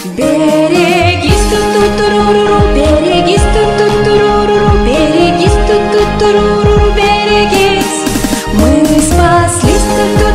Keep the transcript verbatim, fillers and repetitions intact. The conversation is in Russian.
Берегись, ту-ту-туруруру, берегись, ту-ту-туруруру, берегись, ту-ту-туруруру, берегись. Мы спаслись, ту-ту.